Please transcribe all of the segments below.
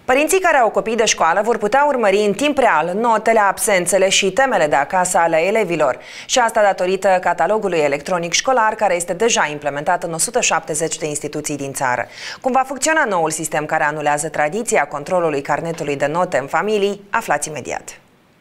Părinții care au copii de școală vor putea urmări în timp real notele, absențele și temele de acasă ale elevilor. Și asta datorită catalogului electronic școlar, care este deja implementat în 170 de instituții din țară. Cum va funcționa noul sistem care anulează tradiția controlului carnetului de note în familii, aflați imediat.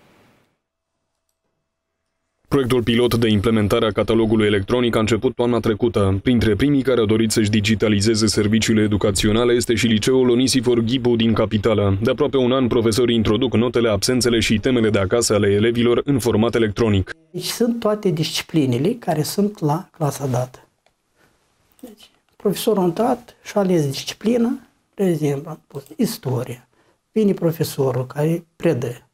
Proiectul pilot de implementare a catalogului electronic a început toamna trecută. Printre primii care au dorit să-și digitalizeze serviciile educaționale este și liceul Onisifor Ghibu din capitală. De aproape un an, profesorii introduc notele, absențele și temele de acasă ale elevilor în format electronic. Deci sunt toate disciplinele care sunt la clasa dată. Deci, profesorul a intrat și a ales disciplina, de exemplu, am pus istoria. Vine profesorul care predă.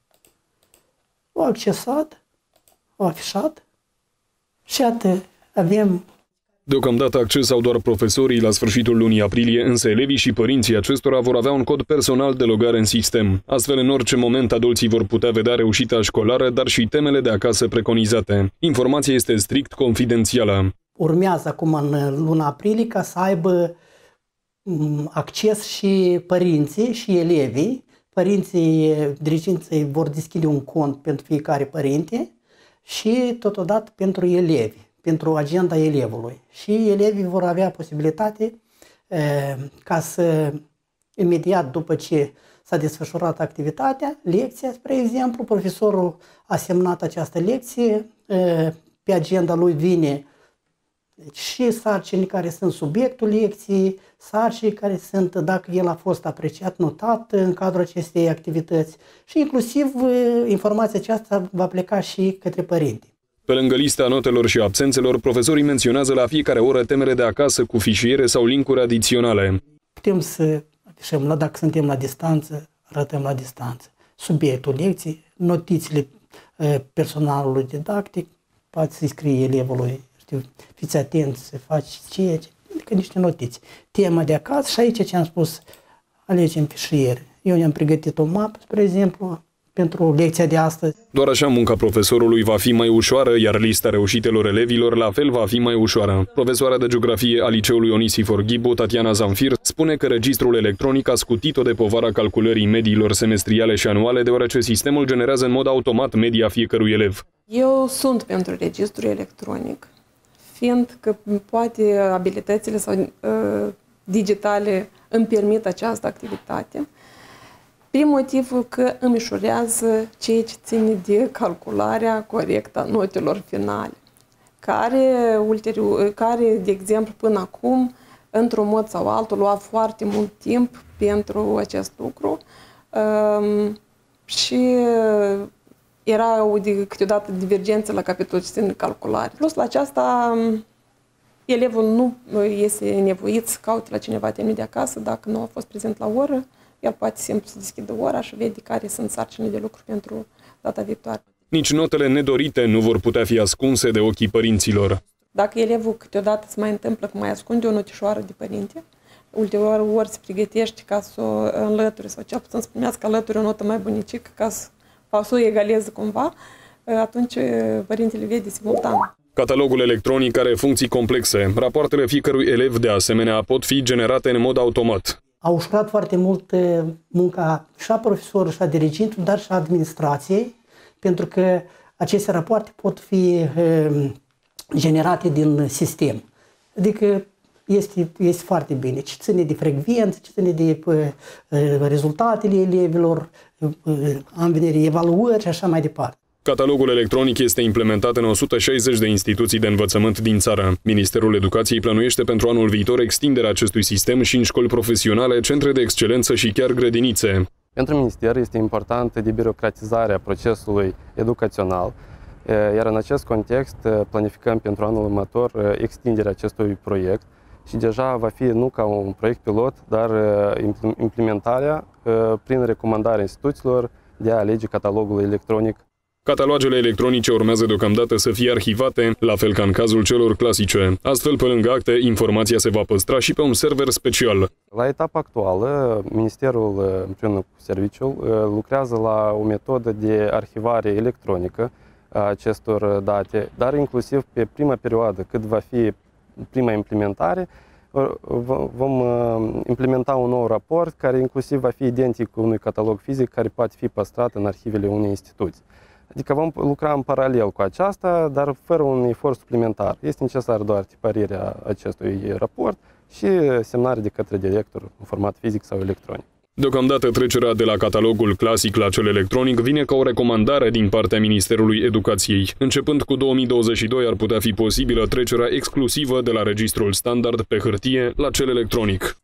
O accesat, o afișat și atât avem. Deocamdată acces au doar profesorii. La sfârșitul lunii aprilie, însă elevii și părinții acestora vor avea un cod personal de logare în sistem. Astfel, în orice moment, adulții vor putea vedea reușita școlară, dar și temele de acasă preconizate. Informația este strict confidențială. Urmează acum în luna aprilie ca să aibă acces și părinții și elevii. Părinții, dirigenții vor deschide un cont pentru fiecare părinte și totodată pentru elevi, pentru agenda elevului. Și elevii vor avea posibilitate ca să, imediat după ce s-a desfășurat activitatea, lecția, spre exemplu, profesorul a semnat această lecție, pe agenda lui vine și sarcini care sunt subiectul lecției, sarcini care sunt dacă el a fost apreciat, notat în cadrul acestei activități și inclusiv informația aceasta va pleca și către părinți. Pe lângă lista notelor și absențelor, profesorii menționează la fiecare oră temele de acasă cu fișiere sau linkuri adiționale. Putem să afișăm, dacă suntem la distanță, arătăm la distanță. Subiectul lecției, notițele personalului didactic, poate să-i scrie elevului, fiți atenți să faci ceea ce, adică niște notițe. Tema de acasă și aici ce am spus, alegem fișiere. Eu ne-am pregătit o mapă, spre exemplu, pentru lecția de astăzi. Doar așa munca profesorului va fi mai ușoară, iar lista reușitelor elevilor la fel va fi mai ușoară. Profesoara de geografie a liceului Onisifor Ghibu, Tatiana Zamfir, spune că registrul electronic a scutit-o de povara calculării mediilor semestriale și anuale, deoarece sistemul generează în mod automat media fiecărui elev. Eu sunt pentru registru electronic, fiindcă poate abilitățile sau digitale îmi permit această activitate. Prin motivul că îmi ușurează ceea ce ține de calcularea corectă a notelor finale, care, de exemplu, până acum, într-un mod sau altul, lua foarte mult timp pentru acest lucru și era câteodată divergență la capitolul ce ține de calculare. Plus la aceasta, elevul nu este nevoit să caute la cineva temele de acasă dacă nu a fost prezent la oră. El poate simplu să deschidă ora și vede care sunt sarcinile de lucru pentru data viitoare. Nici notele nedorite nu vor putea fi ascunse de ochii părinților. Dacă elevul câteodată se mai întâmplă că mai ascunde o notișoară de părinte, ulterior ori se pregătește ca să o înlături sau cel puțin să primească alături o notă mai bunicică ca să o egaleze cumva, atunci părintele vede simultan. Catalogul electronic are funcții complexe. Rapoartele fiecărui elev, de asemenea, pot fi generate în mod automat. A ușurat foarte mult munca și a profesorului, și a dirigentului, dar și a administrației, pentru că aceste rapoarte pot fi generate din sistem. Adică este foarte bine. Ce ține de frecvență, ce ține de rezultatele elevilor, anvenire, evaluări și așa mai departe. Catalogul electronic este implementat în 160 de instituții de învățământ din țară. Ministerul Educației plănuiește pentru anul viitor extinderea acestui sistem și în școli profesionale, centre de excelență și chiar grădinițe. Pentru Minister este importantă debirocratizarea procesului educațional, iar în acest context planificăm pentru anul următor extinderea acestui proiect și deja va fi nu ca un proiect pilot, dar implementarea prin recomandarea instituțiilor de a alege catalogul electronic. Catalogele electronice urmează deocamdată să fie arhivate, la fel ca în cazul celor clasice. Astfel, pe lângă acte, informația se va păstra și pe un server special. La etapa actuală, Ministerul, împreună cu serviciul, lucrează la o metodă de arhivare electronică a acestor date, dar inclusiv pe prima perioadă, cât va fi prima implementare, Vom implementa un nou raport care inclusiv va fi identic cu unui catalog fizic care poate fi păstrat în arhivele unei instituții. Adică vom lucra în paralel cu aceasta, dar fără un efort suplimentar. Este necesar doar tipărirea acestui raport și semnarea de către director în format fizic sau electronic. Deocamdată trecerea de la catalogul clasic la cel electronic vine ca o recomandare din partea Ministerului Educației. Începând cu 2022 ar putea fi posibilă trecerea exclusivă de la registrul standard pe hârtie la cel electronic.